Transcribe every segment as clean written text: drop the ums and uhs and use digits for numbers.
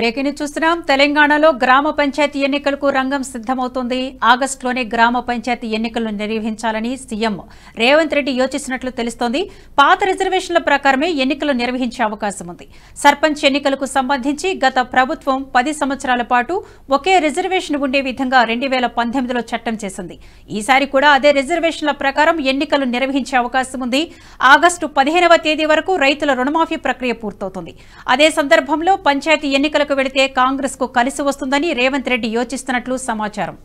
Breaking news చూస్తున్నాం. తెలంగాణలో గ్రామ పంచాయతీ ఎన్నికలకు రంగం సిద్ధమవుతోంది. ఆగస్టులోనే గ్రామ పంచాయతీ ఎన్నికలను నిర్వహించాలని సీఎం రేవంత్ రెడ్డి యోచిస్తున్నట్లు తెలుస్తోంది. పాత రిజర్వేషన్ల ప్రకారమే ఎన్నికలు నిర్వహించే అవకాశం ఉంది. సర్పంచ్ ఎన్నికలకు సంబంధించి గత ప్రభుత్వం 10 సంవత్సరాల పాటు ఒకే రిజర్వేషన్ ఉండే విధంగా 2018లో చట్టం చేసింది. ఈసారి కూడా అదే రిజర్వేషన్ల ప్రకారం ఎన్నికలు నిర్వహించే అవకాశం ఉంది. ఆగస్టు 15వ తేదీ వరకు రైతుల రుణమాఫీ ప్రక్రియ పూర్తవుతుంది. అదే సందర్భంలో పంచాయతీ ఎన్నికలకు వెళితే కాంగ్రెస్ కు కలిసి వస్తుందని రేవంత్ రెడ్డి యోచిస్తున్నట్లు సమాచారం.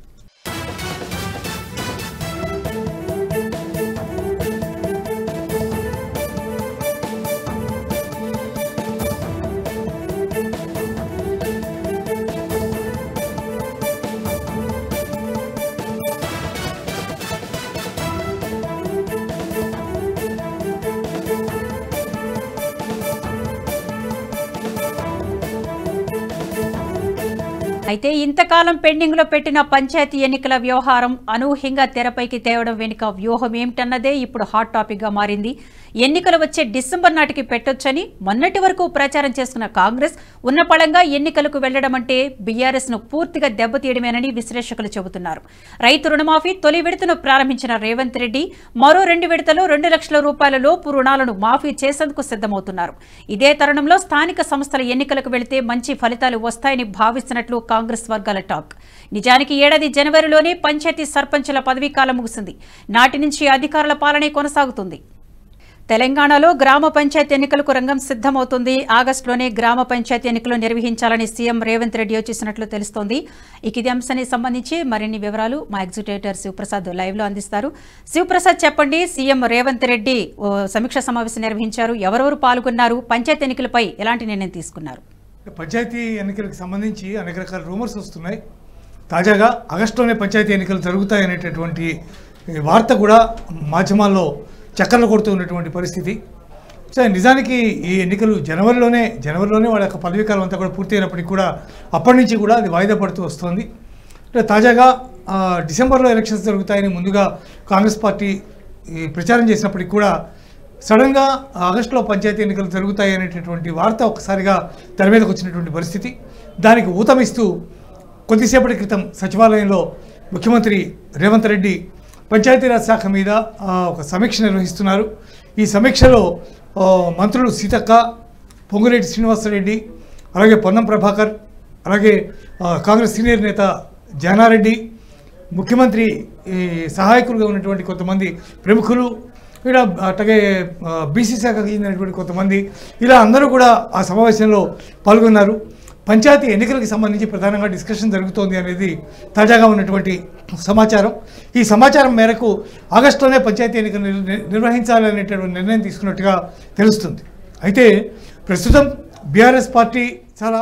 అయితే ఇంతకాలం పెండింగ్ లో పెట్టిన పంచాయతీ ఎన్నికల వ్యవహారం అనూహ్యంగా తెరపైకి తేవడం వెనుక వ్యూహం ఏమిటన్నదే ఇప్పుడు హాట్ టాపిక్ గా మారింది. ఎన్నికలు వచ్చే డిసెంబర్ నాటికి పెట్టొచ్చని మొన్నటి వరకు ప్రచారం చేసుకున్న కాంగ్రెస్ ఉన్నపళంగా ఎన్నికలకు వెళ్లడం అంటే బీఆర్ఎస్ ను పూర్తిగా దెబ్బతీయడమేనని విశ్లేషకులు చెబుతున్నారు. రైతు రుణమాఫీ తొలి విడతను ప్రారంభించిన రేవంత్ రెడ్డి మరో 2 విడతలు 2 లక్షల రూపాయల లోపు రుణాలను మాఫీ చేసేందుకు సిద్ధమవుతున్నారు. ఇదే తరుణంలో స్థానిక సంస్థల ఎన్నికలకు వెళితే మంచి ఫలితాలు వస్తాయని భావిస్తున్నట్లు కాంగ్రెస్ వర్గాల టాక్. నిజానికి ఏడాది జనవరిలోనే పంచాయతీ సర్పంచుల పదవీకాలం ముగిసింది. నాటి నుంచి అధికారుల పాలనే కొనసాగుతుంది. తెలంగాణలో గ్రామ పంచాయతీ ఎన్నికలకు రంగం సిద్ధమవుతుంది. ఆగస్టులోనే గ్రామ పంచాయతీ ఎన్నికలు నిర్వహించాలని సీఎం రేవంత్ రెడ్డి యోచిస్తున్నట్లు తెలుస్తోంది. ఇది అంశానికి సంబంధించి మరిన్ని వివరాలు మా ఎగ్జిక్యూటివ్ శివప్రసాద్ లైవ్ లో అందిస్తారు. శివప్రసాద్, చెప్పండి, సీఎం రేవంత్ రెడ్డి సమీక్ష సమావేశం నిర్వహించారు. ఎవరెవరు పాల్గొన్నారు? పంచాయతీ ఎన్నికలపై ఎలాంటి నిర్ణయం తీసుకున్నారు? పంచాయతీ ఎన్నికలకు సంబంధించి అనేక రకాల రూమర్స్ వస్తున్నాయి. తాజాగా ఆగస్టులోనే పంచాయతీ ఎన్నికలు జరుగుతాయనేటటువంటి వార్త కూడా మాధ్యమాల్లో చక్కర్లు కొడుతూ ఉన్నటువంటి పరిస్థితి. సో నిజానికి ఈ ఎన్నికలు జనవరిలోనే వాళ్ళ యొక్క పదవీకాలం అంతా కూడా పూర్తి అయినప్పటికీ కూడా అప్పటి నుంచి కూడా అది వాయిదా పడుతూ వస్తుంది. తాజాగా డిసెంబర్లో ఎలక్షన్స్ జరుగుతాయని ముందుగా కాంగ్రెస్ పార్టీ ప్రచారం చేసినప్పటికీ కూడా సడన్గా ఆగస్టులో పంచాయతీ ఎన్నికలు జరుగుతాయి అనేటటువంటి వార్త ఒక్కసారిగా తెర మీదకు వచ్చినటువంటి పరిస్థితి. దానికి ఊతమిస్తూ కొద్దిసేపటి క్రితం సచివాలయంలో ముఖ్యమంత్రి రేవంత్ రెడ్డి పంచాయతీరాజ్ శాఖ మీద ఒక సమీక్ష నిర్వహిస్తున్నారు. ఈ సమీక్షలో మంత్రులు సీతక్క, పొంగులేటి శ్రీనివాసరెడ్డి, అలాగే పొన్నం ప్రభాకర్, అలాగే కాంగ్రెస్ సీనియర్ నేత జానారెడ్డి, ముఖ్యమంత్రి సహాయకులుగా ఉన్నటువంటి కొంతమంది ప్రముఖులు, ఇక్కడ అట్లాగే బీసీ శాఖకు చెందినటువంటి కొంతమంది, ఇలా అందరూ కూడా ఆ సమావేశంలో పాల్గొన్నారు. పంచాయతీ ఎన్నికలకు సంబంధించి ప్రధానంగా డిస్కషన్ జరుగుతోంది అనేది తాజాగా ఉన్నటువంటి సమాచారం. ఈ సమాచారం మేరకు ఆగస్టులోనే పంచాయతీ ఎన్నికలు నిర్వహించాలనేటువంటి నిర్ణయం తీసుకున్నట్టుగా తెలుస్తుంది. అయితే ప్రస్తుతం బీఆర్ఎస్ పార్టీ చాలా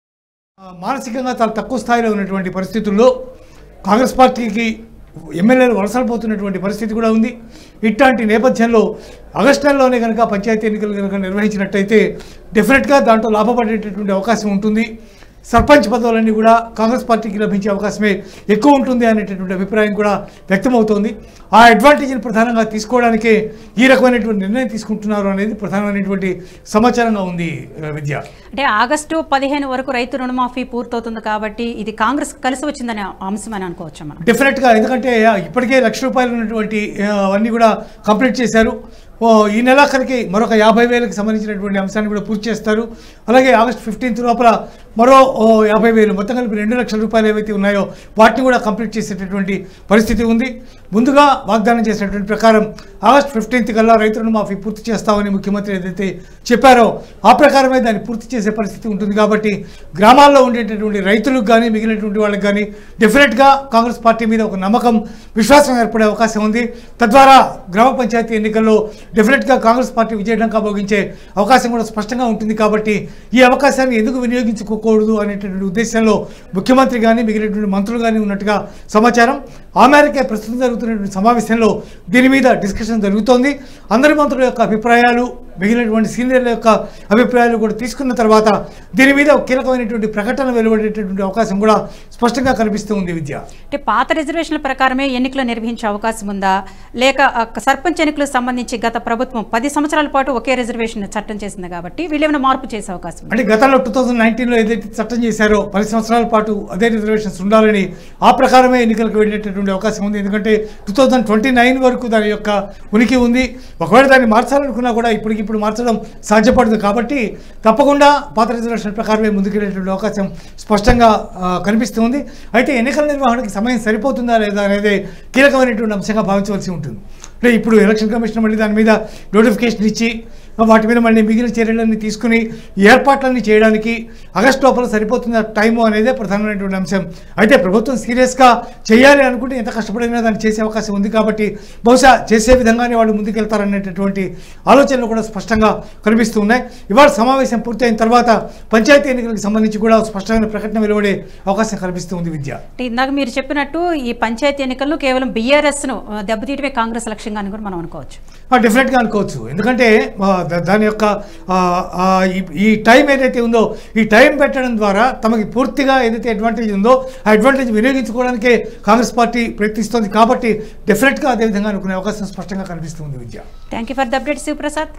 మానసికంగా చాలా తక్కువ స్థాయిలో ఉన్నటువంటి పరిస్థితుల్లో కాంగ్రెస్ పార్టీకి ఎమ్మెల్యేలు వలసపోతున్నటువంటి పరిస్థితి కూడా ఉంది. ఇట్లాంటి నేపథ్యంలో ఆగస్టు నెలలోనే కనుక పంచాయతీ ఎన్నికలు కనుక నిర్వహించినట్టయితే డెఫినెట్గా దాంట్లో లాభపడేటటువంటి అవకాశం ఉంటుంది. సర్పంచ్ పదవులన్నీ కూడా కాంగ్రెస్ పార్టీకి లభించే అవకాశమే ఎక్కువ ఉంటుంది అనేటటువంటి అభిప్రాయం కూడా వ్యక్తమవుతోంది. ఆ అడ్వాంటేజ్ని ప్రధానంగా తీసుకోవడానికే ఈ రకమైనటువంటి నిర్ణయం తీసుకుంటున్నారు అనేది ప్రధానమైనటువంటి సమాచారంగా ఉంది. విద్య అంటే ఆగస్టు 15 వరకు రైతు రుణమాఫీ పూర్తవుతుంది కాబట్టి ఇది కాంగ్రెస్ కలిసి వచ్చిందనే అంశం అని అనుకోవచ్చు మనం. డెఫినెట్గా, ఎందుకంటే ఇప్పటికే ₹1,00,000 ఉన్నటువంటి అవన్నీ కూడా కంప్లీట్ చేశారు. ఈ నెలాఖరికి మరొక 50,000కి సంబంధించినటువంటి అంశాన్ని కూడా పూర్తి చేస్తారు. అలాగే ఆగస్టు 15 లోపల మరో 50,000, మొత్తం కలిపి ₹2,00,000 ఏవైతే ఉన్నాయో వాటిని కూడా కంప్లీట్ చేసేటటువంటి పరిస్థితి ఉంది. ముందుగా వాగ్దానం చేసినటువంటి ప్రకారం ఆగస్టు 15 కల్లా రైతు రుణమాఫీ పూర్తి చేస్తామని ముఖ్యమంత్రి ఏదైతే చెప్పారో ఆ ప్రకారమే దాన్ని పూర్తి చేసే పరిస్థితి ఉంటుంది. కాబట్టి గ్రామాల్లో ఉండేటటువంటి రైతులకు కానీ మిగిలినటువంటి వాళ్ళకి కానీ డెఫినెట్గా కాంగ్రెస్ పార్టీ మీద ఒక నమ్మకం, విశ్వాసం ఏర్పడే అవకాశం ఉంది. తద్వారా గ్రామ పంచాయతీ ఎన్నికల్లో డెఫినెట్గా కాంగ్రెస్ పార్టీ విజయంగా భోగించే అవకాశం కూడా స్పష్టంగా ఉంటుంది. కాబట్టి ఈ అవకాశాన్ని ఎందుకు వినియోగించుకోకూడదు అనేటటువంటి ఉద్దేశంలో ముఖ్యమంత్రి కానీ మిగిలినటువంటి మంత్రులు కానీ ఉన్నట్టుగా సమాచారం. ఆ మేరకే ప్రస్తుతం జరుగుతున్నటువంటి సమావేశంలో దీని మీద డిస్కషన్ జరుగుతోంది. అందరి మంత్రుల యొక్క అభిప్రాయాలు మిగిలినటువంటి సీనియర్ల యొక్క అభిప్రాయాలు కూడా తీసుకున్న తర్వాత దీని మీద కీలకమైనటువంటి ప్రకటన వెలువడేటటువంటి అవకాశం కూడా స్పష్టంగా కనిపిస్తూ ఉంది విద్య. అంటే పాత రిజర్వేషన్ల ప్రకారమే ఎన్నికలు నిర్వహించే అవకాశం ఉందా, లేక సర్పంచ్ ఎన్నికలకు సంబంధించి గత ప్రభుత్వం 10 సంవత్సరాల పాటు ఒకే రిజర్వేషన్ చట్టం చేసింది కాబట్టి వీళ్ళేమైనా మార్పు చేసే అవకాశం? అంటే గతంలో 2019లో ఏదైతే చట్టం చేశారో 10 సంవత్సరాల పాటు అదే రిజర్వేషన్స్ ఉండాలని ఆ ప్రకారమే ఎన్నికలకు వెళ్ళేటటువంటి అవకాశం ఉంది. ఎందుకంటే 2029 వరకు దాని యొక్క ఉనికి ఉంది. ఒకవేళ దాన్ని మార్చాలనుకున్నా కూడా ఇప్పుడు మార్చడం సాధ్యపడదు. కాబట్టి తప్పకుండా పాత రిజర్వేషన్ ప్రకారమే ముందుకెళ్ళేటువంటి అవకాశం స్పష్టంగా కనిపిస్తుంది. అయితే ఎన్నికల నిర్వహణకి సమయం సరిపోతుందా లేదా అనేది కీలకమైనటువంటి అంశంగా భావించవలసి ఉంటుంది. అంటే ఇప్పుడు ఎలక్షన్ కమిషన్ మళ్ళీ దాని మీద నోటిఫికేషన్ ఇచ్చి వాటి మీద మళ్ళీ మిగిలిన చర్యలన్నీ తీసుకుని ఏర్పాట్లన్నీ చేయడానికి ఆగస్టు లోపల సరిపోతున్న టైము అనేదే ప్రధానమైనటువంటి అంశం. అయితే ప్రభుత్వం సీరియస్గా చేయాలి అనుకుంటే ఎంత కష్టపడినా దాన్ని చేసే అవకాశం ఉంది. కాబట్టి బహుశా చేసే విధంగానే వాళ్ళు ముందుకెళ్తారనేటటువంటి ఆలోచనలు కూడా స్పష్టంగా కనిపిస్తూ ఉన్నాయి. ఇవాళ సమావేశం పూర్తయిన తర్వాత పంచాయతీ ఎన్నికలకు సంబంధించి కూడా స్పష్టమైన ప్రకటన వెలువడే అవకాశం కనిపిస్తూ ఉంది విద్య. ఇందాక మీరు చెప్పినట్టు ఈ పంచాయతీ ఎన్నికలను కేవలం బీఆర్ఎస్ను దెబ్బతీయడమే కాంగ్రెస్ లక్ష్యంగా అని కూడా మనం అనుకోవచ్చు. డెఫినెట్గా అనుకోవచ్చు. ఎందుకంటే దాని యొక్క ఈ టైం ఏదైతే ఉందో ఈ టైం పెట్టడం ద్వారా తమకి పూర్తిగా ఏదైతే అడ్వాంటేజ్ ఉందో ఆ అడ్వాంటేజ్ వినియోగించుకోవడానికే కాంగ్రెస్ పార్టీ ప్రయత్నిస్తోంది. కాబట్టి డెఫినెట్గా అదేవిధంగా అనుకునే అవకాశం స్పష్టంగా కనిపిస్తుంది Vidya. Thank you for the update Shivaprasad.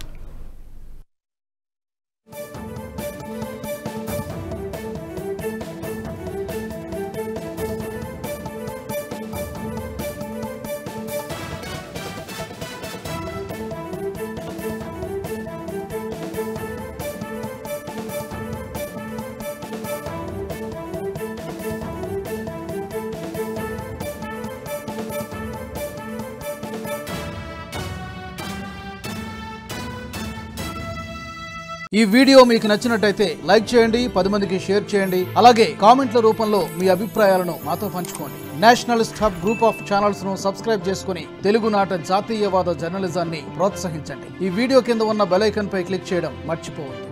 ఈ వీడియో మీకు నచ్చినట్టయితే లైక్ చేయండి, 10 మందికి షేర్ చేయండి. అలాగే కామెంట్ల రూపంలో మీ అభిప్రాయాలను మాతో పంచుకోండి. Nationalist hub group of channels ను సబ్స్క్రైబ్ చేసుకుని తెలుగునాట జాతీయవాద జర్నలిజాన్ని ప్రోత్సహించండి. ఈ వీడియో కింద ఉన్న బెల్ ఐకాన్ పై క్లిక్ చేయడం మర్చిపోవద్దు.